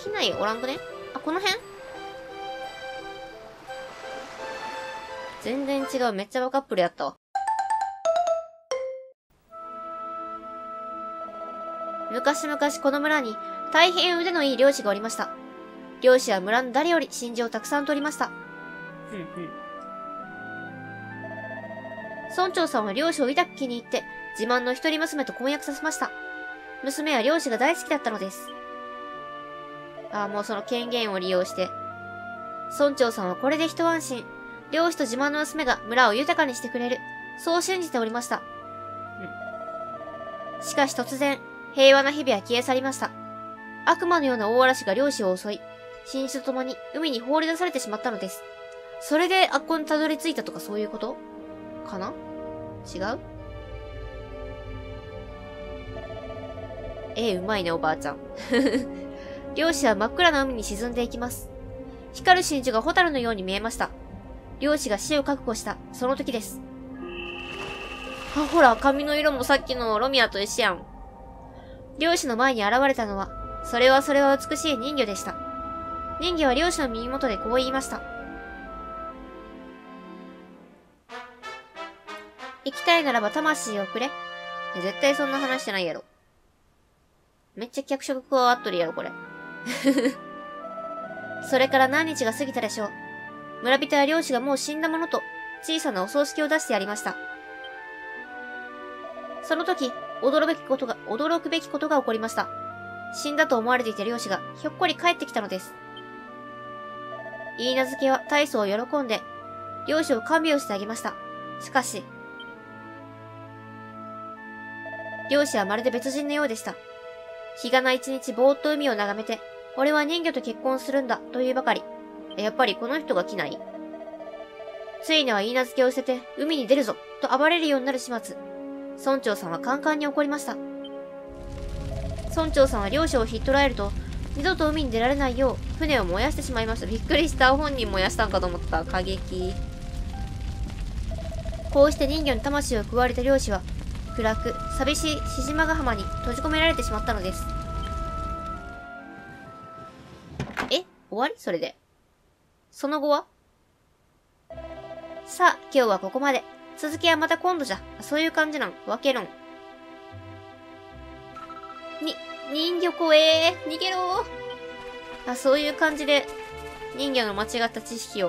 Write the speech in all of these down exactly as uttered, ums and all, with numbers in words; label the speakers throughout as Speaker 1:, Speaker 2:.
Speaker 1: 機内おらんくね？あ、この辺？全然違う。めっちゃバカップルやったわ。昔々この村に大変腕のいい漁師がおりました。漁師は村の誰より真珠をたくさん取りました。ふんふん。村長さんは漁師を抱く気に入って自慢の一人娘と婚約させました。娘は漁師が大好きだったのです。ああ、もうその権限を利用して。村長さんはこれで一安心。漁師と自慢の娘が村を豊かにしてくれる。そう信じておりました。うん。しかし突然、平和な日々は消え去りました。悪魔のような大嵐が漁師を襲い、新種と共に海に放り出されてしまったのです。それであっこにたどり着いたとかそういうことかな？違う？ええ、うまいね、おばあちゃん。漁師は真っ暗な海に沈んでいきます。光る真珠がホタルのように見えました。漁師が死を覚悟した、その時です。あ、ほら、髪の色もさっきのロミアと一緒やん。漁師の前に現れたのは、それはそれは美しい人魚でした。人魚は漁師の耳元でこう言いました。生きたいならば魂をくれ。絶対そんな話してないやろ。めっちゃ脚色加わっとるやろ、これ。それから何日が過ぎたでしょう。村人や漁師がもう死んだものと、小さなお葬式を出してやりました。その時、驚くべきことが、驚くべきことが起こりました。死んだと思われていた漁師が、ひょっこり帰ってきたのです。言い名付けは大層喜んで、漁師を看病してあげました。しかし、漁師はまるで別人のようでした。日がな一日ぼーっと海を眺めて、俺は人魚と結婚するんだ、というばかり。やっぱりこの人が来ない？ついには言い名付けを捨てて、海に出るぞ、と暴れるようになる始末。村長さんはカンカンに怒りました。村長さんは漁師をひっ捕らえると、二度と海に出られないよう、船を燃やしてしまいました。びっくりした。本人燃やしたんかと思った。過激。こうして人魚に魂を食われた漁師は、暗く、寂しい獅島ヶ浜に閉じ込められてしまったのです。え？終わり？それで。その後は？さあ、今日はここまで。続きはまた今度じゃ。そういう感じなん。わけろん。に、人魚怖えー。逃げろー。あ、そういう感じで、人魚の間違った知識を。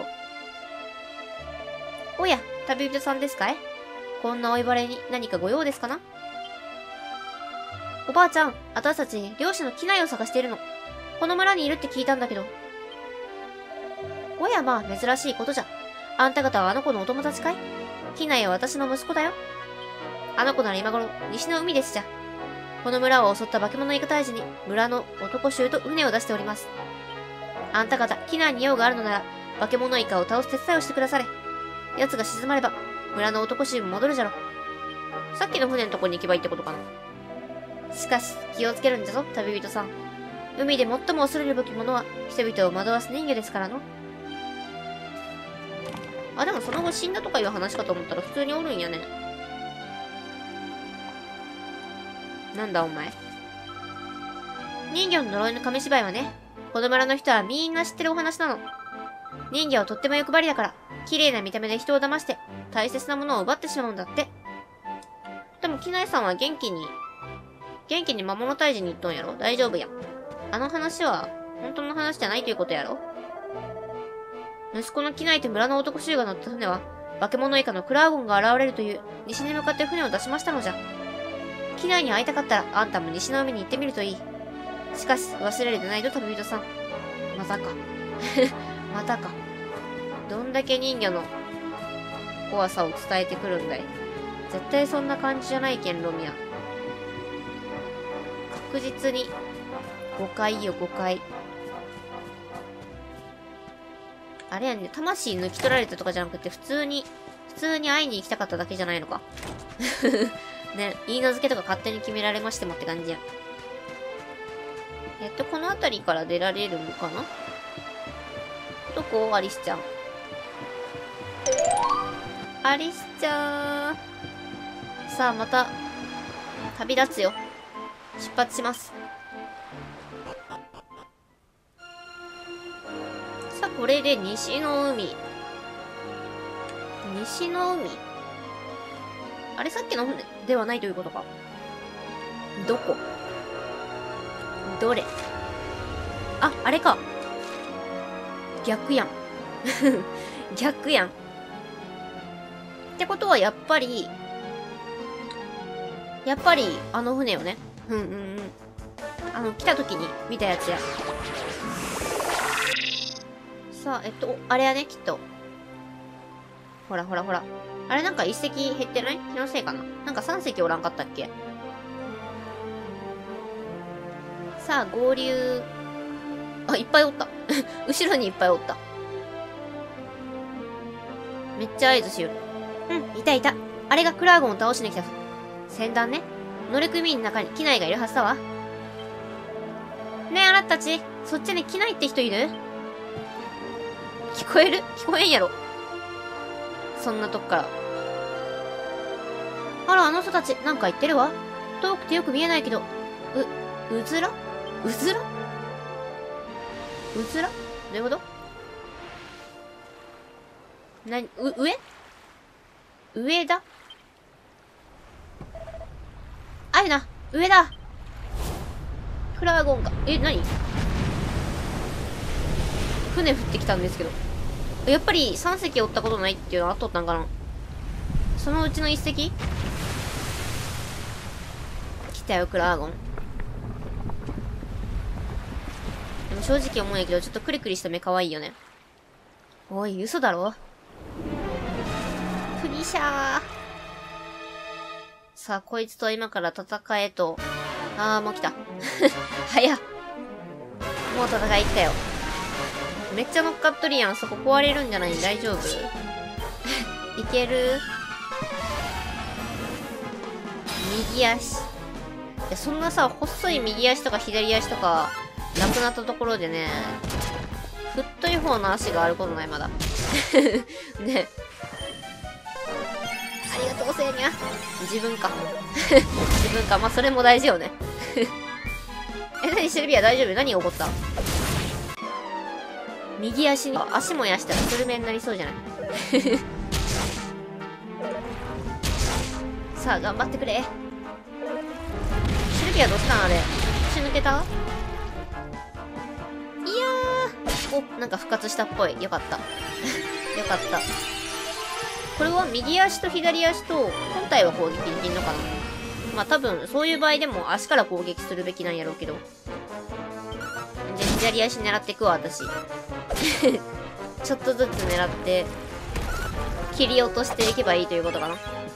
Speaker 1: おや、旅人さんですかい？こんなおいばれに何かご用ですかな？おばあちゃん、私たち漁師の機内を探しているの。この村にいるって聞いたんだけど。おやまあ、珍しいことじゃ。あんた方はあの子のお友達かい？機内は私の息子だよ。あの子なら今頃、西の海ですじゃ。この村を襲った化け物イカ退治に、村の男衆と船を出しております。あんた方、機内に用があるのなら、化け物イカを倒す手伝いをしてくだされ。奴が静まれば、村の男衆も戻るじゃろ。さっきの船のとこに行けばいいってことかな。しかし、気をつけるんじゃぞ、旅人さん。海で最も恐れるべきものは、人々を惑わす人魚ですからの。あ、でもその後死んだとかいう話かと思ったら普通におるんやね。なんだお前。人魚の呪いの紙芝居はね、この村の人はみんな知ってるお話なの。人魚はとっても欲張りだから、綺麗な見た目で人を騙して、大切なものを奪ってしまうんだって。でも、キナイさんは元気に、元気に魔物退治に行っとんやろ？大丈夫やん。あの話は、本当の話じゃないということやろ？息子の機内と村の男衆が乗った船は、化け物以下のクラウゴンが現れるという、西に向かって船を出しましたのじゃ。機内に会いたかったら、あんたも西の海に行ってみるといい。しかし、忘れるでないと旅人さん。またか。またか。どんだけ人魚の怖さを伝えてくるんだい。絶対そんな感じじゃないけん、ロミア。確実に、誤解よ、誤解。あれやね、魂抜き取られたとかじゃなくて、普通に、普通に会いに行きたかっただけじゃないのか。ね、言い名付けとか勝手に決められましてもって感じや。えっと、この辺りから出られるのかな？どこ？アリスちゃん。アリスちゃん。さあ、また、旅立つよ。出発します。 これで西の海。西の海あれさっきの船ではないということか。どこどれあ、あれか。逆やん。逆やん。ってことはやっぱり、やっぱりあの船よね。うんうんうん。あの、来た時に見たやつや。さあ、えっと、あれやね、きっと。ほらほらほら。あれなんか一隻減ってない気のせいかな。なんか三隻おらんかったっけ。さあ、合流。あ、いっぱいおった。後ろにいっぱいおった。めっちゃ合図しよる。うん、いたいた。あれがクラーゴンを倒しに来た船団ね。乗組員の中に機内がいるはずだわ。ねえ、あなたたち、そっちに機内って人いる？聞こえる？聞こえんやろ。そんなとこから。あら、あの人たち、なんか言ってるわ。遠くてよく見えないけど、う、うずら？うずら？うずら？どういうこと？なに、う、上？上だ？あれな、上だ。クラーゴンか。え、なに？船降ってきたんですけど。やっぱりさん隻おったことないっていうのはあっとったんかな。そのうちのいっ隻？来たよ、クラーゴン。でも正直思うんやけど、ちょっとクリクリした目可愛いよね。おい、嘘だろ？フリシャー。さあ、こいつと今から戦えと。あー、もう来た。早っ。もう戦い来たよ。めっちゃ乗っかっとるやん。そこ壊れるんじゃない？大丈夫？いける？右足。いや、そんなさ、細い右足とか左足とか、なくなったところでね、太い方の足があることない、まだ。ね。ありがとう、セーニャ。自分か。自分か。まあ、それも大事よね。え、なに、シルビア大丈夫？何が起こった？右足に、足もやしたらスルメになりそうじゃない？さあ、頑張ってくれ。シルビアどっちなんあれ。腰抜けた？いやー。お、なんか復活したっぽい。よかった。よかった。これは右足と左足と本体は攻撃できんのかな？まあ多分、そういう場合でも足から攻撃するべきなんやろうけど。じゃあ左足狙っていくわ、私。ちょっとずつ狙って、切り落としていけばいいということかな。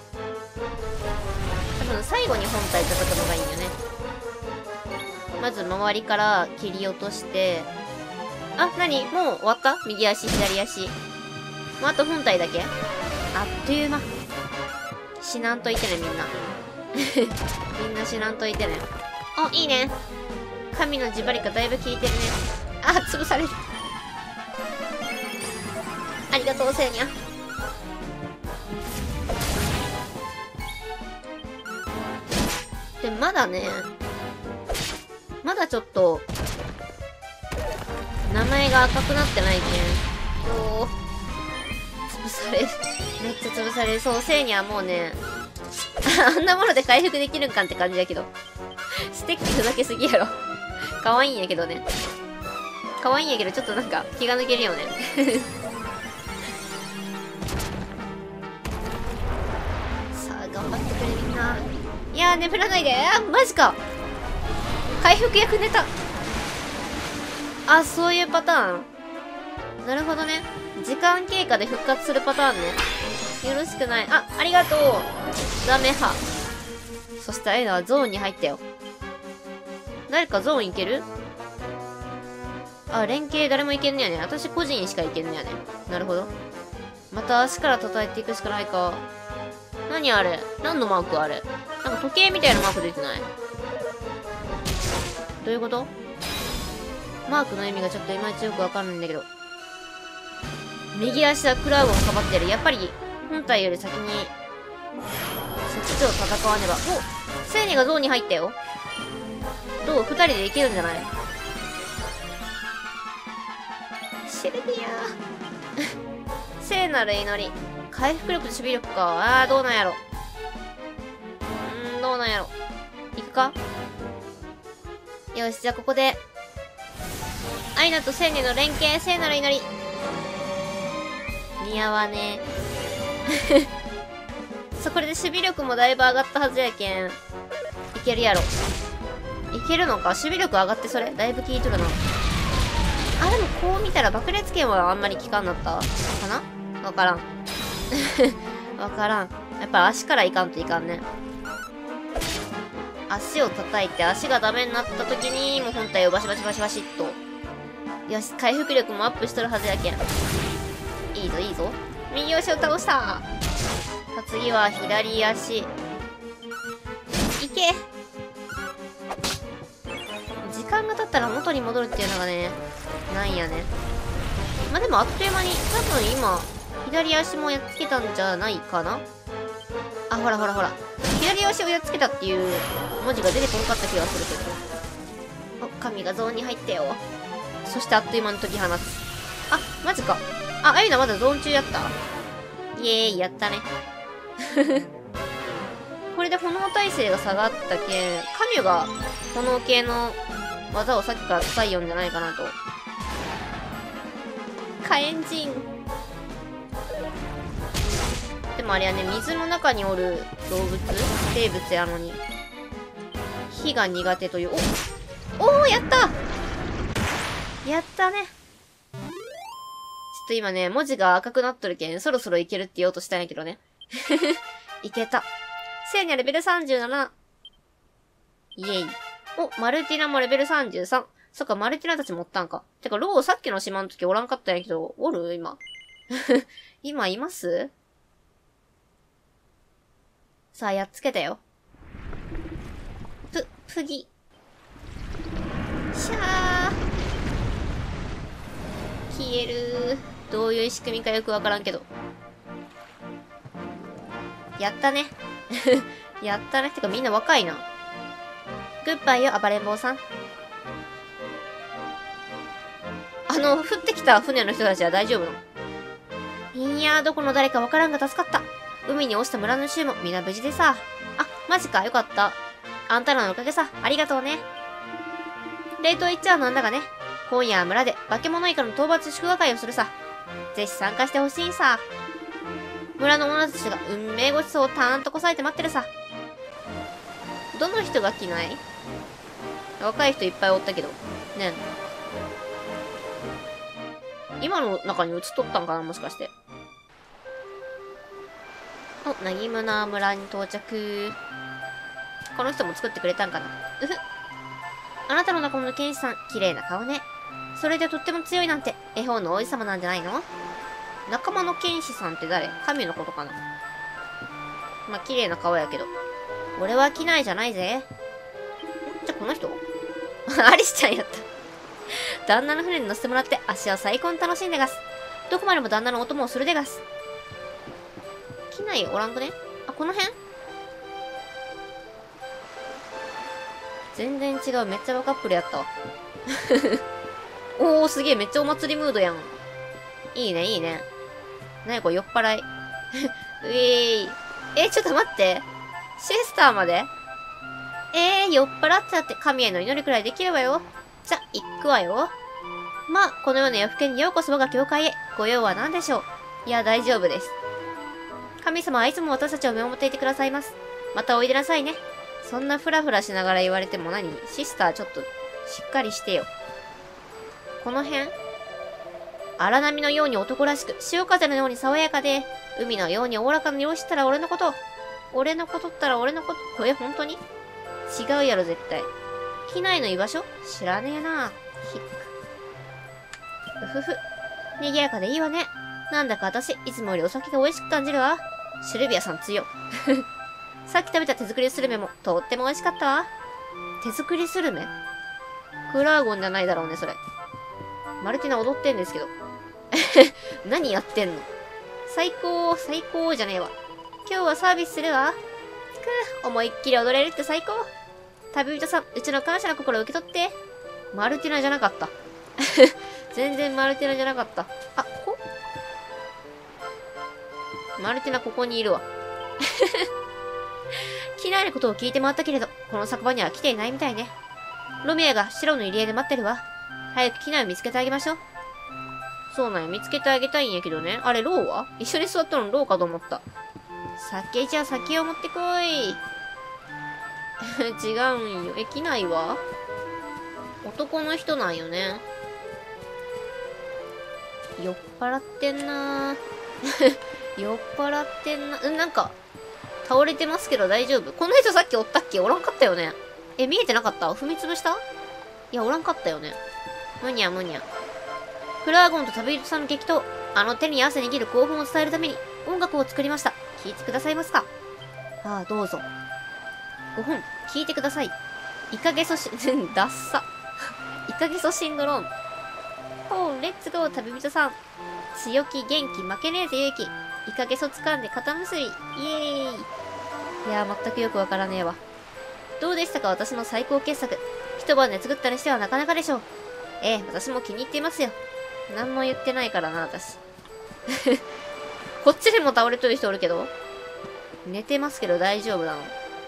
Speaker 1: 多分最後に本体叩くのがいいよね。まず周りから切り落として、あ、なに？もう終わった？右足、左足。もうあと本体だけ？あっという間。死なんといてね、みんな。みんな死なんといてね。お、いいね。神のジバリカだいぶ効いてるね。あ、潰される。ありがとう、セーニャ。で、まだね、まだちょっと、名前が赤くなってないけん。おー。潰される。めっちゃ潰される。そう、セーニャはもうね、あんなもので回復できるんかんって感じだけど。ステッキふざけすぎやろ。可愛いんやけどね。可愛いんやけど、ちょっとなんか気が抜けるよね。さあ、頑張ってくれみんな。いやー、眠らないで。あ、マジか。回復役ネタ。あ、そういうパターン。なるほどね。時間経過で復活するパターンね。よろしくない。あ、ありがとう。ザメハ。そしたらエナはゾーンに入ったよ。誰かゾーンいける？あ、連携誰もいけんねやね。私個人しかいけんねやね。なるほど。また足から叩いていくしかないか。何あれ？何のマークあれ？なんか時計みたいなマーク出てない？どういうこと？マークの意味がちょっといまいちよくわかんないんだけど。右足はクラウドをかばってる。やっぱり、本体より先に、そっちを戦わねば。お！セーニがゾーンに入ったよ。どう？二人でいけるんじゃない？ シルビア聖なる祈り。回復力と守備力か。あー、どうなんやろ。うーん、どうなんやろ。いくか。よし、じゃあここで、アイナとセンネの連携、聖なる祈り。似合わねえ。そう、これで守備力もだいぶ上がったはずやけん。いけるやろ。いけるのか。守備力上がってそれだいぶ効いとるな。あ、でもこう見たら爆裂剣はあんまり効かんなったかな。わからん。わからん。やっぱ足からいかんといかんね。足を叩いて足がダメになった時に、もう本体をバシバシバシバシっと。よし、回復力もアップしとるはずやけん。いいぞいいぞ。右足を倒した。さあ次は左足。いけ。時間が経ったら元に戻るっていうのがね、なんやね。まあ、でもあっという間に、多分今、左足もやっつけたんじゃないかな。あ、ほらほらほら。左足をやっつけたっていう文字が出てこなかった気がするけど。お、神がゾーンに入ったよ。そしてあっという間に解き放つ。あ、マジか。あ、あゆなまだゾーン中やった。イエーイ、やったね。これで炎耐性が下がったけん、神が炎系の技をさっきから使いよんじゃないかなと。火炎人。でもあれはね、水の中におる動物生物やのに、火が苦手という。おおー、やったやったね。ちょっと今ね、文字が赤くなっとるけん、そろそろいけるって言おうとしたんやけどね。いけた。聖にはレベルさんじゅうなな。イェイ。お、マルティナもレベルさんじゅうさん。そっか、マルティナたち持ったんか。てか、ローさっきの島の時おらんかったんやけど、おる今。今います？さあ、やっつけたよ。ぷ、ぷぎ。しゃー。消えるー。どういう仕組みかよくわからんけど。やったね。やったね。てかみんな若いな。グッバイよ、暴れん坊さん。あの、降ってきた船の人たちは大丈夫なの？いやー、どこの誰かわからんが助かった。海に落ちた村の衆もみんな無事でさ。あ、マジか、よかった。あんたらのおかげさ、ありがとうね。冷凍言っちゃうなんだがね。今夜は村で化け物以下の討伐祝賀会をするさ。ぜひ参加してほしいさ。村の者たちが運命ごちそうをたーんとこさえて待ってるさ。どの人が着ない？若い人いっぱいおったけど。ねえ。今の中に映っとったんかな、もしかして。お、なぎむな村に到着。この人も作ってくれたんかな。うふ。あなたの仲間の剣士さん、綺麗な顔ね。それでとっても強いなんて、絵本の王子様なんじゃないの？仲間の剣士さんって誰？神のことかな。まあ、綺麗な顔やけど。俺は機内じゃないぜ。じゃ、この人アリスちゃんやった。旦那の船に乗せてもらって足は最高に楽しんでがす。どこまでも旦那のお供をするでがす。機内おらんくね？あ、この辺？全然違う。めっちゃバカップルやったわ。おー、すげえ。めっちゃお祭りムードやん。いいね、いいね。なにこれ、酔っ払い。うえーい。え、ちょっと待って。シエスターまで？えー、酔っ払っちゃって神への祈りくらいできるわよ。じゃ、行くわよ。まあ、このような夜更けにようこそ我が教会へ。ご用は何でしょう？いや、大丈夫です。神様はいつも私たちを見守っていてくださいます。またおいでなさいね。そんなフラフラしながら言われても何？シスターちょっと、しっかりしてよ。この辺？荒波のように男らしく、潮風のように爽やかで、海のようにおおらかな漁師ったら俺のこと。俺のことったら俺のこと。これ本当に？違うやろ、絶対。機内の居場所？知らねえな。ひっく。うふふ。賑やかでいいわね。なんだか私、いつもよりお酒が美味しく感じるわ。シルビアさん強。さっき食べた手作りスルメも、とっても美味しかったわ。手作りスルメ？クラーゴンじゃないだろうね、それ。マルティナ踊ってんですけど。何やってんの？最高、最高じゃねえわ。今日はサービスするわ。くぅ、思いっきり踊れるって最高。旅人さん、うちの感謝の心を受け取って。マルティナじゃなかった。 全然マルティナじゃなかった。あ、ここマルティナここにいるわ。機内のことを聞いて回ったけれど、この酒場には来ていないみたいね。ロミアが白の入り江で待ってるわ。早く機内を見つけてあげましょう。そうなんよ。見つけてあげたいんやけどね。あれ、ローは一緒に座ったのローかと思った。酒じゃ酒を持ってこい。違うんよ。え、機内は男の人なんよね。酔っ払ってんな酔っ払ってんな。うん、なんか、倒れてますけど大丈夫？この人さっきおったっけ？おらんかったよね。え、見えてなかった？踏みつぶした？いや、おらんかったよね。むにゃむにゃ。フラーゴンと旅人さんの激闘。あの手に汗握る興奮を伝えるために音楽を作りました。聴いてくださいますか？ああ、どうぞ。ごほん、聴いてください。イカゲソシ、ダッサ。イカゲソシンドローム。ほう、レッツゴー旅人さん。強気、元気、負けねえぜ勇気。イカゲソ掴んで肩結び。イエーイ。いやー、全くよくわからねえわ。どうでしたか、私の最高傑作。一晩で作ったにしてはなかなかでしょう。ええ、私も気に入っていますよ。何も言ってないからな、私。こっちにも倒れとる人おるけど。寝てますけど大丈夫なの？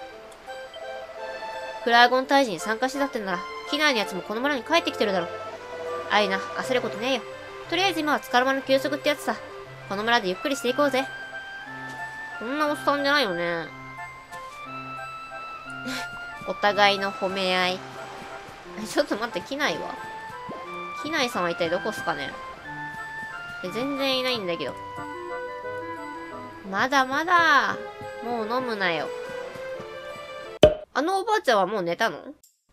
Speaker 1: フラーゴン退治に参加してたってんなら、機内のやつもこの村に帰ってきてるだろ。あいな、焦ることねえよ。とりあえず今はつかの間の休息ってやつさ。この村でゆっくりしていこうぜ。こんなおっさんじゃないよね。お互いの褒め合い。ちょっと待って、機内は機内さんは一体どこっすかね？え、全然いないんだけど。まだまだ。もう飲むなよ。あのおばあちゃんはもう寝たの？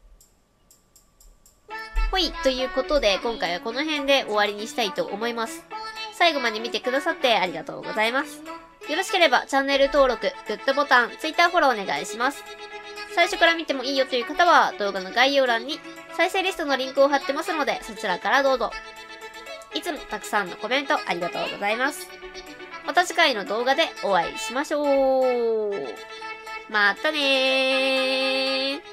Speaker 1: ほい。ということで、今回はこの辺で終わりにしたいと思います。最後まで見てくださってありがとうございます。よろしければチャンネル登録、グッドボタン、Twitter フォローお願いします。最初から見てもいいよという方は動画の概要欄に再生リストのリンクを貼ってますのでそちらからどうぞ。いつもたくさんのコメントありがとうございます。また次回の動画でお会いしましょう。またねー。